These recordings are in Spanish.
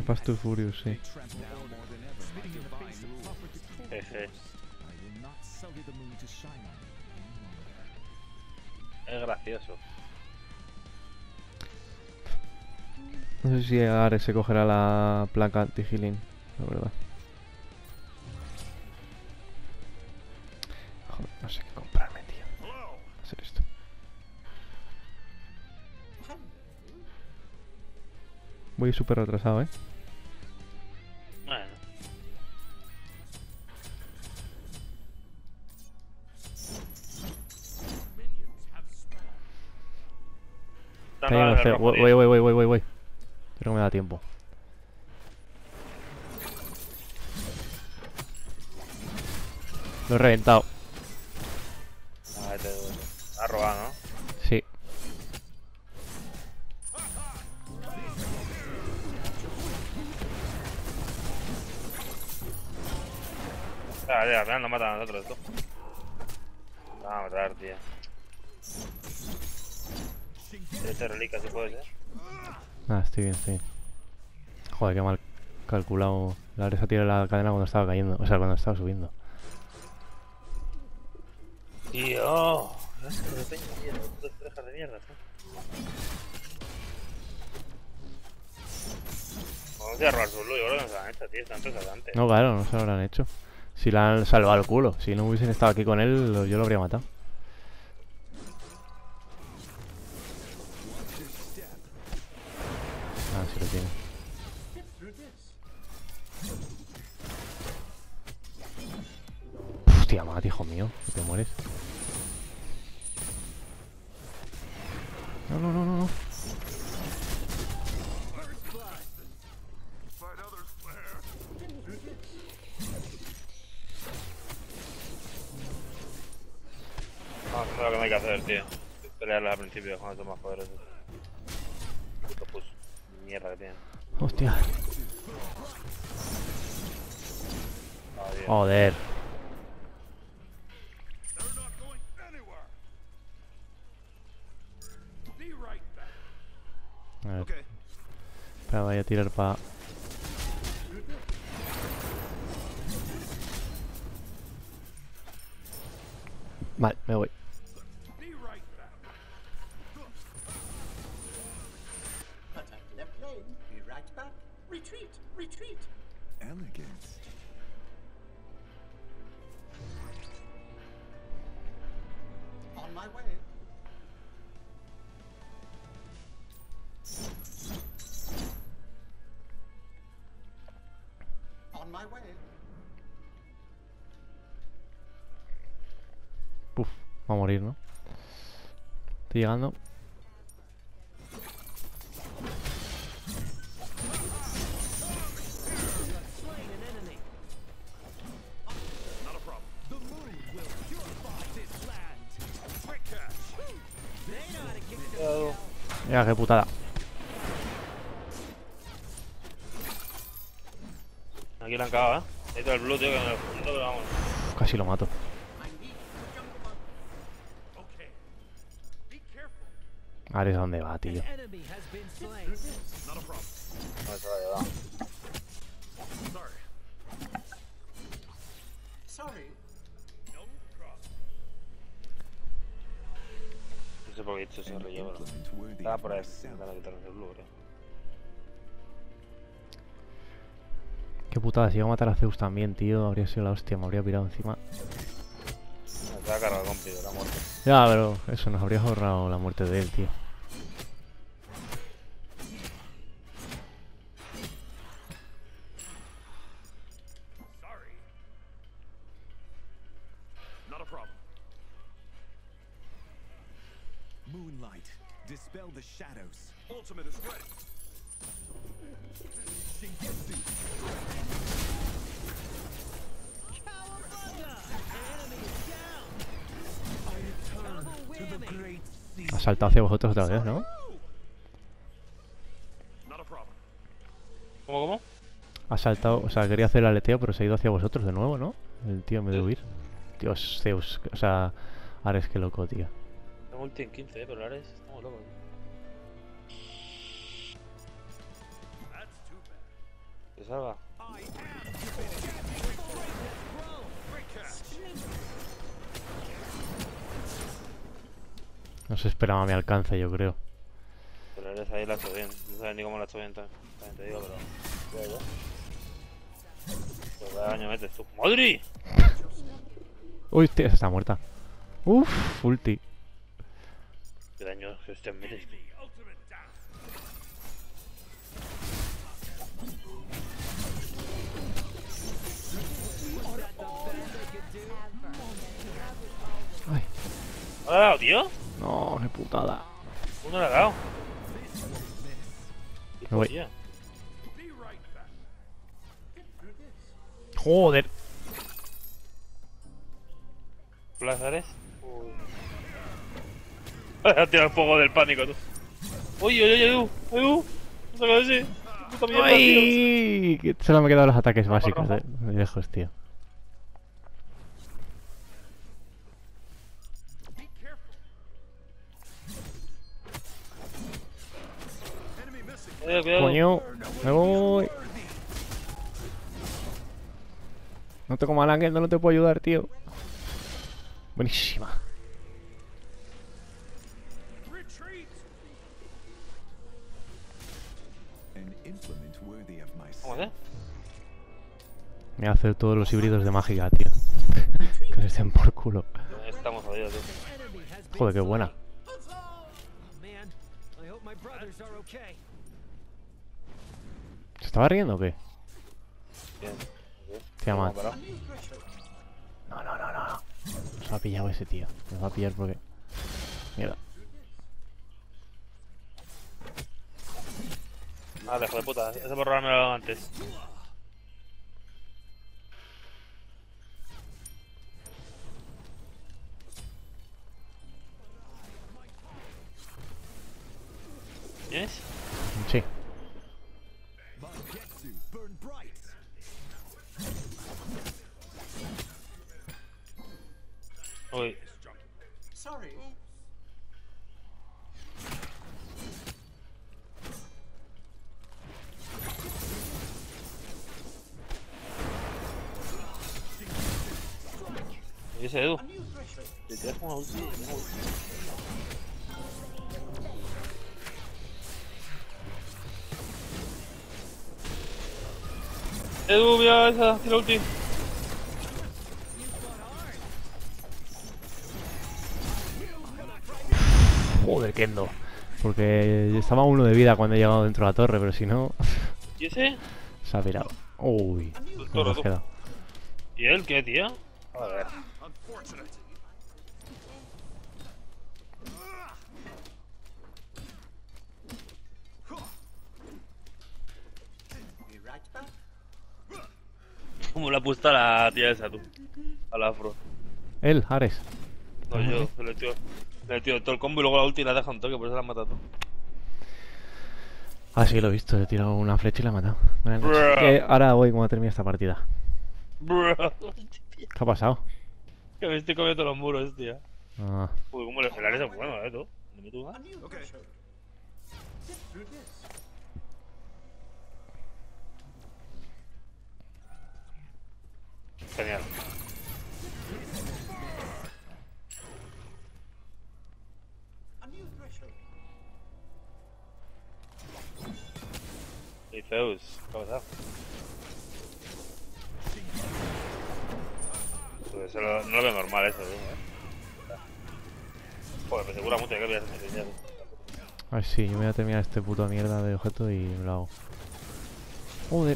Fast and Furious, sí. Jeje. Es gracioso. No sé si Ares se cogerá la placa anti-healing, la verdad. Joder, no sé qué comprarme, tío. Hacer esto. Voy súper retrasado, ¿eh? Bueno. Está llegando el feo. Voy. Pero no me da tiempo. Lo he reventado. A ver, te ha robado, ¿no? Sí. Ya, al final nos matan a nosotros, esto. Vamos a matar, tío. Este reliquia, si puede ser. Ah, estoy bien. Joder, qué mal calculado. La Ares ha tirado la cadena cuando estaba cayendo. O sea, cuando estaba subiendo. Tío, es que de peña, tío, dos parejas de mierda, tío. Vamos a robar su luz, yo creo que no se la han hecho, tío, están pesados antes. No, claro, no se lo habrán hecho. Si la han salvado el culo. Si no hubiesen estado aquí con él, yo lo habría matado. Ah, sí lo tiene. Hostia, mate, hijo mío. Que te mueres. No. Vamos a hacer lo que no hay que hacer, tío. Pelearles al principio cuando son más poderosos. Puto push. Mierda que tienen. Hostia. Adiós. Joder. A ver. Espera, voy a tirar para... Vale, me voy. Puf, va a morir, ¿no? Estoy llegando. Mira, qué putada. Aquí la han cagado, ¿eh? Necesito el blue, tío, que en el fondo, pero vamos. Casi lo mato. Ares, ¿a dónde va, tío? No se lo ha llevado. No sé por qué he hecho ese relleno. Estaba por ahí, intentando quitarnos el blue, tío. Qué putada, si iba a matar a Zeus también, tío. Habría sido la hostia, me habría pirado encima. Me te ha cargado cómplice, la muerte. Ya, pero eso, nos habría ahorrado la muerte de él, tío. Moonlight, dispel the shadows. Ultimate is ready. Shingetsu. Ha saltado hacia vosotros otra vez, ¿no? ¿Cómo? Ha saltado, o sea, quería hacer el aleteo, pero se ha ido hacia vosotros de nuevo, ¿no? El tío en vez de huir. Dios, Zeus, o sea, Ares, qué loco, tío. Tengo ulti en 15, pero Ares, estamos locos. ¿Te salva? No se esperaba mi alcance, yo creo. Pero eres ahí la ha hecho bien. No sabes ni cómo la ha hecho bien también te digo, pero... Ya, ya. Pues vaya daño metes tú. ¡Madre! Uy, tío, esa está muerta. Uff, ulti. ¿Qué daño que usted metes? Ay, ¿No le ha dado, tío? no, qué putada. ¿Uno le ha dado? Me voy. Tía. Joder. ¿Plazares? Uy. Ha tirado el fuego del pánico, tú. ¡Uy, uy, uy, uy! ¡Uy! ¡No se así! ¡Puta mierda, tío! Ay, que solo me quedan los ataques básicos de lejos, tío. Cuidado. Coño, me voy. No tengo mal ángel, no te puedo ayudar, tío. Buenísima. An implement worthy of my ¿Cómo se? Me va a hacer todos los híbridos de mágica, tío. Que les den por culo. Estamos jodidos, tío. Joder, qué buena. ¿Se estaba riendo o qué? Bien. Tía, ¿Cómo mal. ha parado? No, no, no, no. Nos ha pillado ese tío. Nos va a pillar porque... Mierda. Vale, hijo de puta. Ese por robármelo antes. ¿Tienes? Sí. Mangetsu burn bright. Uy. Sorry. ¿Y ese Edu? Te tiras como una ulti. Edu, mira esa, tira ulti. Joder, Kendo. Porque estaba uno de vida cuando he llegado dentro de la torre, pero si no... ¿Y ese? Se ha pirado. Uy. Todo ¿Cómo has roto. quedado? ¿Y él qué, tío? A ver. Unfortunate. ¿Cómo le ha puesto a la tía esa, tú? A la afro. Él, Ares. No, yo. Le he tirado todo el combo y luego la ulti la deja un toque, por eso la han matado. Ah, sí, lo he visto. Le he tirado una flecha y la he matado. Me la han hecho. Bruh. Que ahora voy cuando termine esta partida. Bro. ¿Qué ha pasado? Que me estoy comiendo los muros, tío. Ah, Uy, cómo los gelares son buenos, tú. ¿No me tugas? Okay. Genial. Y Zeus, ¿qué ha pasado? Pues eso no lo veo normal eso, ¿eh? Joder, me asegura mucho que voy a hacer enseñar. a ver si yo me voy a terminar este puto mierda de objeto y me lo hago. Joder.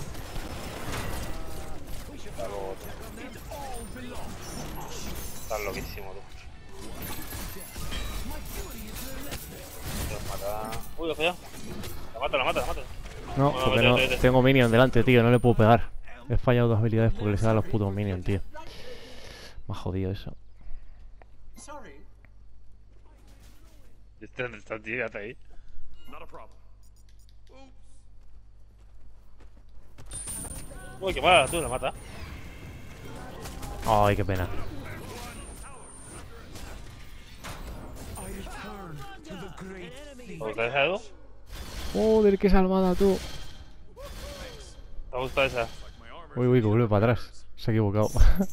Hasta luego, tío. Estás loquísimo, tú. Los mata. Uy, ojo ya. La mata, la mata, la mata. No, Bueno, porque vete, no vete, vete. tengo minion delante, tío. No le puedo pegar. He fallado dos habilidades porque les he dado los putos minions, tío. Me ha jodido eso. ¿Dónde está el tío? Ya está ahí. Not a problem. Uy, qué mala, tú la mata. Ay, qué pena. I return to the great sea. ¿O te has dejado? Joder, qué salvada, tú. ¿Te gusta esa? Uy, uy, que vuelve para atrás. Se ha equivocado.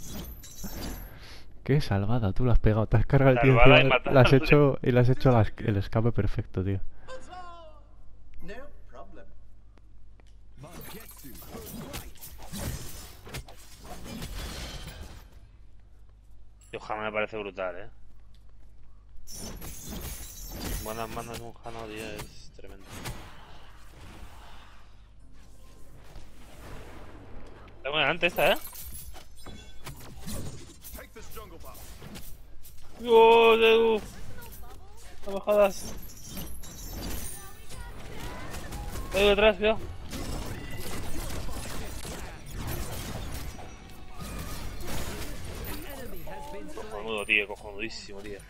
Qué salvada, tú la has pegado. Te has cargado el tío Salvada y encima, matada. le has hecho, y le has hecho el escape perfecto, tío. No problem. Mangetsu. Tío, Hana me parece brutal, Buenas manos de un Hana, tío, es tremendo. Está buena antes esta, Take this jungle buff. ¡Dios, Edu! No me jodas. Edu detrás, tío. Cojonudo, tío, cojonudísimo, tío.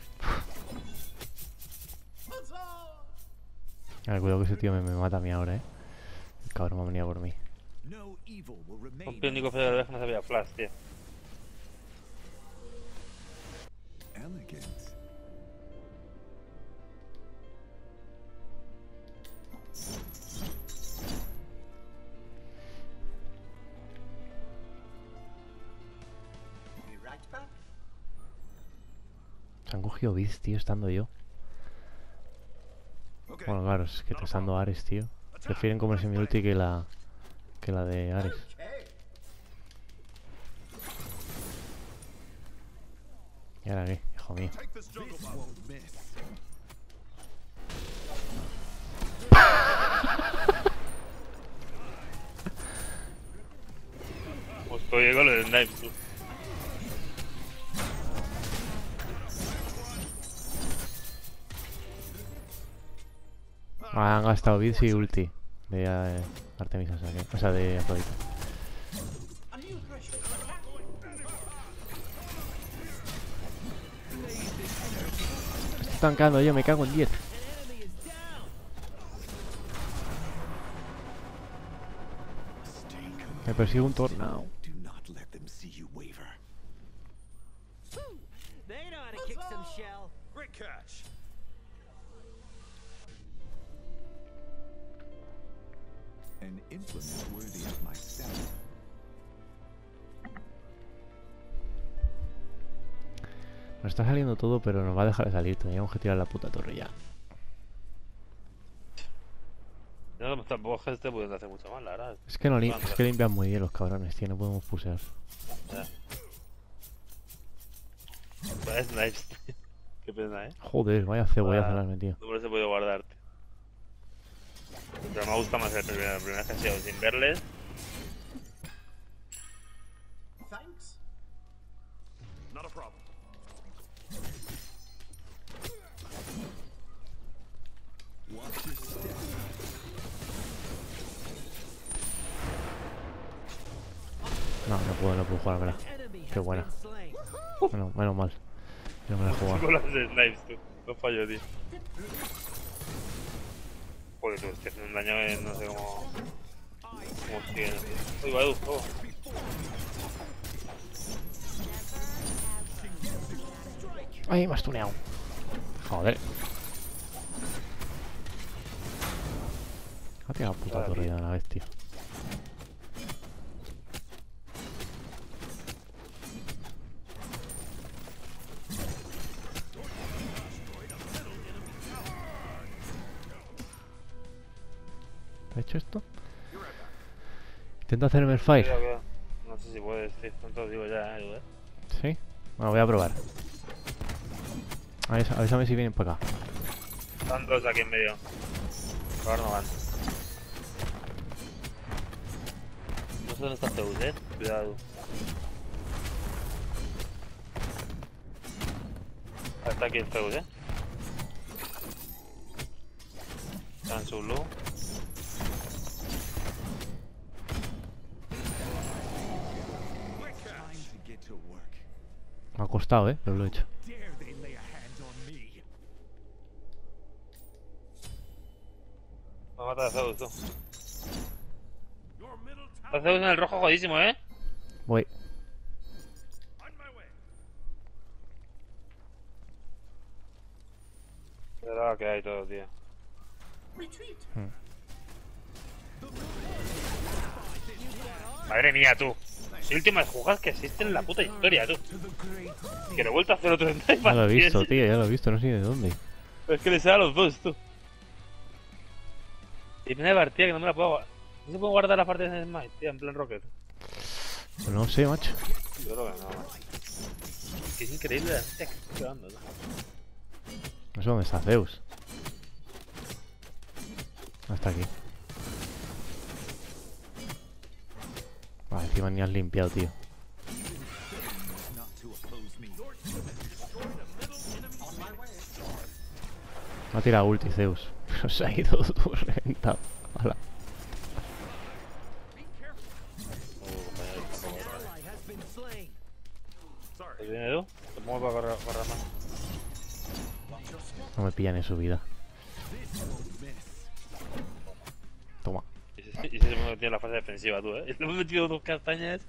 Cuidado que ese tío me mata a mí ahora, El cabrón me ha venido por mí. No evil will remain. Un único feo de la vez que no sabía flash, tío. Elegant. Be right back. Se han cogido bits, tío, estando yo. Okay. Bueno, claro, es que estando Ares, tío. Prefieren comerse mi ulti que la de Ares. Okay. ¿Y ahora qué? Hijo mío. Take this jungle buff. Won't miss. Justo llego lo del knife, tú. Han gastado bits y ulti de Artemisa, o sea, de Afrodita. A new pressure. Estoy tancando yo, me cago en 10. Me persigue un tornado. Do not let them see you waver. They know how to kick some shell. Great catch. An implement worthy of myself. Nos está saliendo todo, pero nos va a dejar de salir. Teníamos que tirar la puta torre ya. No, tampoco es que esté pudiendo hacer mucho mal, la verdad. Es que, es que limpian muy bien los cabrones, tío. No podemos pusear. Ya. Es nice. Qué pena, Joder, vaya cebollazo le has metido. No se puede guardarte. Pero me gusta más el primer que ha sido sin verles. Thanks. Not a problem. Watch your step. No puedo jugármela. Enemy Qué has buena. been slain. Menos mal. No me la he jugado. Con las snipes, tú. No fallo, tío. Joder, tú, estoy haciendo un daño que no sé cómo. ¿Cómo siguen? Uy, va, Edu, oh. Ay, me has tuneado. Joder. Ha tirado puta torre ya a la vez, tío. ¿Has hecho esto? Intenta hacerme el fire. Cuidado, cuidado. No sé si puedes, tío. No te lo digo ya, Edu, ¿Sí? Bueno, voy a probar. Avísame si vienen para acá. Están dos aquí en medio. Ahora no van. No sé dónde está Zeus, Cuidado. Está aquí el Zeus, Está en su blue. Time to get to work. Me ha costado, pero lo he hecho. Dare they lay a hand on me? Me mata a Zeus, tú. Your middle Está tower Zeus en el rojo jodísimo, Voy. on my way. Pero que hay todo, tío. Retreat. Madre mía, tú. Es el último jugadas que existe en la puta historia, tú. Que lo he vuelto a hacer otro en Ya lo he visto, tío, ya lo he visto, no sé ni de dónde. Es que le sale a los dos, tú. Y primera partida que no me la puedo guardar. ¿No se puede guardar la parte de Smite, tío, en plan Rocket? Pues no sé, macho. Yo creo que no. Es que es increíble la gente que está jugando, tú. No sé dónde está Zeus. Hasta aquí. Vale, encima ni has limpiado, tío. Not to oppose me. No ha tirado ulti Zeus. Pero se ha ido tú reventado. Hala. Ally has been slain. ¿Te viene tú? Te muevo para correr más. No me pillan en su vida. Toma. Y si se me metió en la fase defensiva, tú, Le hemos metido dos castañas.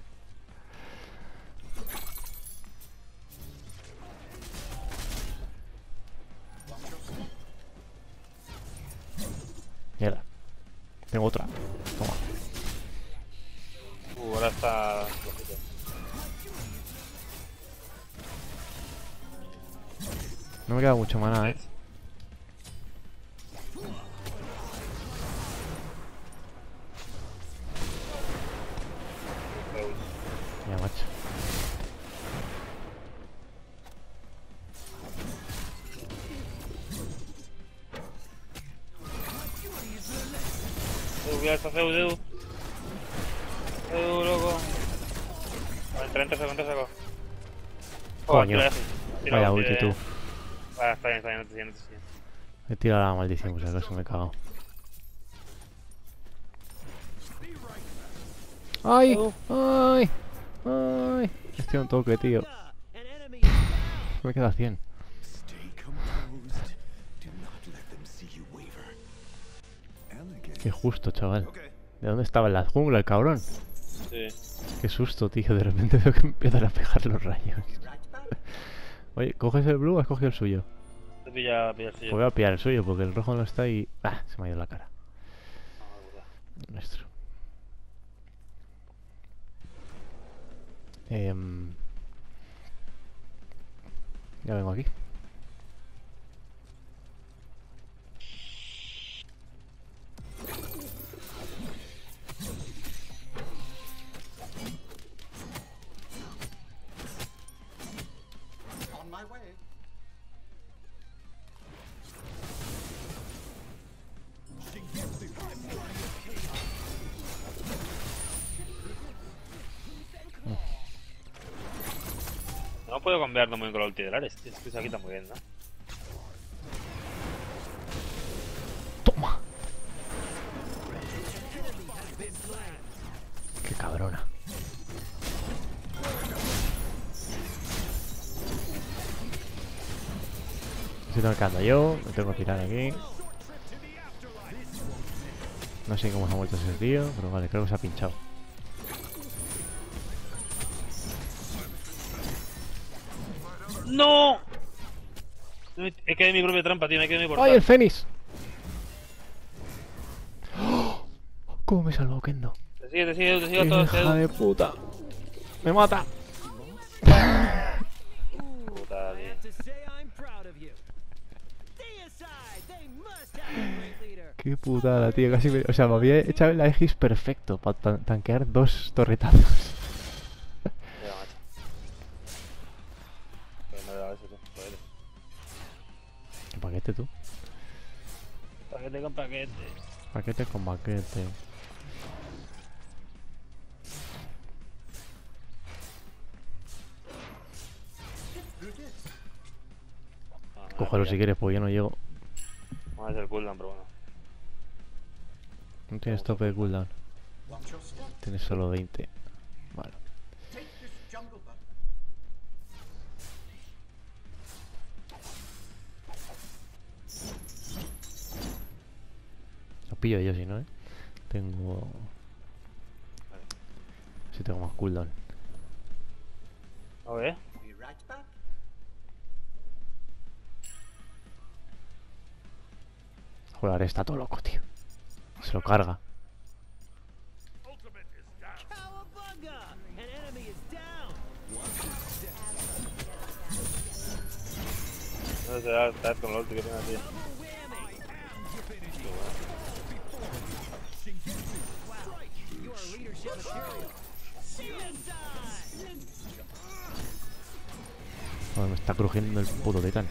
Mierda. Tengo otra. Toma. Ahora está flojito. No me queda mucho maná, Ya, macho. Cuidado, está Zeus. Loco. En 30 segundos saco. Coño. Tira Vaya ulti tú. Vale, está bien, no te sientes. He tirado la maldición, pues acaso me he cagado. ¡Ay! ¡Ay! ¡Ay! Estoy a un toque, tío. An enemy is down. Me queda 100. Stay composed. Do not let them see you waver. Elegant. Qué justo, chaval. Okay. ¿De dónde estaba? En la jungla, el cabrón. Sí. Qué susto, tío. De repente veo que empiezan a pegar los rayos. Right back. Oye, ¿coges el blue o has cogido el suyo? Te pilla el Pues sello. voy a pillar el suyo porque el rojo no está y... ¡Ah! Se me ha ido la cara. Nuestro. Ya vengo aquí. On my way. No puedo cambiarlo muy con la ulti del Ares, tío. Es que se quita muy bien, ¿no? ¡Toma! ¡Qué cabrona! Estoy marcando yo, me tengo que tirar aquí. No sé cómo se ha muerto ese tío, pero vale, creo que se ha pinchado. ¡No! He quedado en mi propia trampa, tío. Me he quedado en mi portal. ¡Ay, el Fénix! ¡Oh! ¿Cómo me salvó Kendo? Te sigue todo. ¡Hija de puta! ¡Me mata! Puta, I tío. have to say I'm proud of you. Stay aside. They must have a great leader. ¡Qué putada, tío! Casi me... O sea, me había echado el Aegis perfecto para tanquear dos torretazos. Mira, macho. Pero no le daba ese, tú. Joder. ¿Qué paquete tú? Paquete con paquete. Paquete con paquete. Cógelo si quieres, pues yo no llego. Vamos a hacer cooldown, pero bueno. No tienes tope de cooldown. Watch your step. Tienes solo 20. Vale. Take this jungle button. Lo pillo yo si no, Tengo... Si tengo más cooldown. A ver. Be right back. Joder, está todo loco, tío. Se lo carga. No se da estar con el ulti que tiene, tío. You are leadership material. Suicide! Joder, me está crujiendo el puto titán.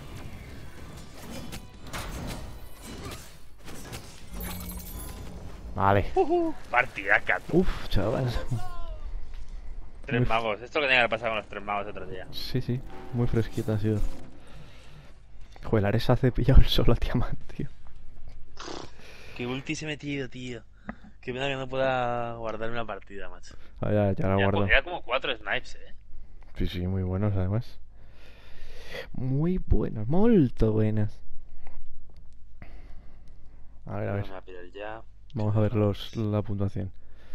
Vale. Partidaca, tú. Uf, chaval. Tres magos. Esto es lo que tenía que pasar con los tres magos otro día. Sí, sí. Muy fresquita ha sido. Joder, el Ares hace pillado el solo a Tiamat, tío. Qué ulti se he metido, tío. Qué pena que no pueda guardarme una partida, macho. Ah, ya la guardo. Era como 4 snipes, Sí, sí, muy buenos además. Muy buenos, molto buenas. A ver, a ver. Me va a pillar ya. Vamos a ver la puntuación.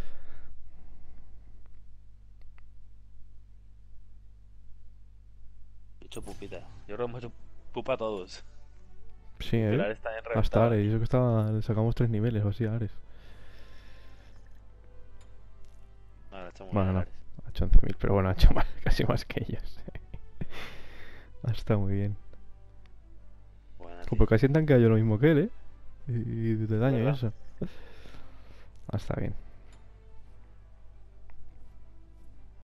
He hecho pupita. Yo creo que hemos hecho pupa todos. Sí, El Ares está bien hasta reventado. Ares. Y eso que le sacamos 3 niveles o así a Ares. No, lo he hecho muy Bueno, bien, no. Ares. Ha hecho 11.000, pero bueno, ha hecho más, casi más que ellos. Está muy bien. Buena, Joder, tío. pues casi han tanqueado yo lo mismo que él, ¿eh? Y de daño y ¿Verdad? eso. Está bien.